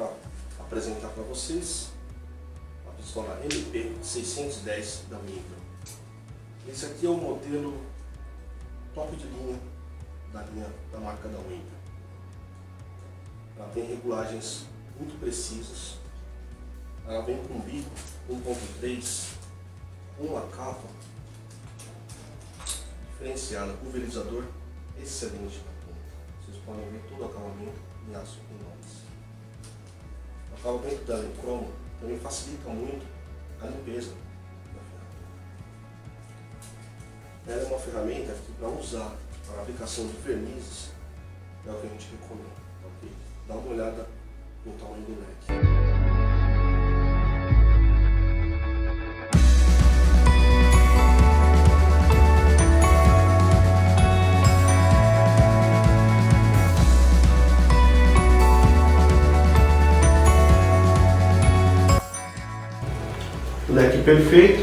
para apresentar para vocês a pistola MP610 da Winkler. Esse aqui é o modelo top de linha da marca da Winkler. Ela tem regulagens muito precisas. Ela vem com bico 1.3, uma capa diferenciada, pulverizador excelente. Vocês podem ver todo o acabamento em aço inox. O acabamento dela em cromo também facilita muito a limpeza da ferramenta. Ela é uma ferramenta que para usar para aplicação de vernizes é o que a gente recomenda. Okay? Dá uma olhada no tamanho do leque. Leque perfeito,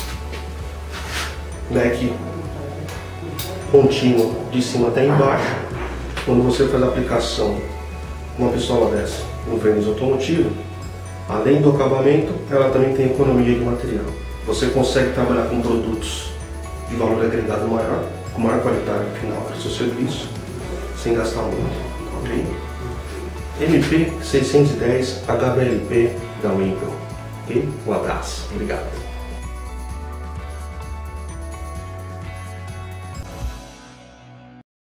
leque contínuo de cima até embaixo. Quando você faz a aplicação com uma pistola dessa no verniz automotivo, além do acabamento, ela também tem economia de material. Você consegue trabalhar com produtos de valor agregado maior, com maior qualidade final para o seu serviço, sem gastar muito, ok? MP610 HBLP da Winkler. Um abraço, obrigado.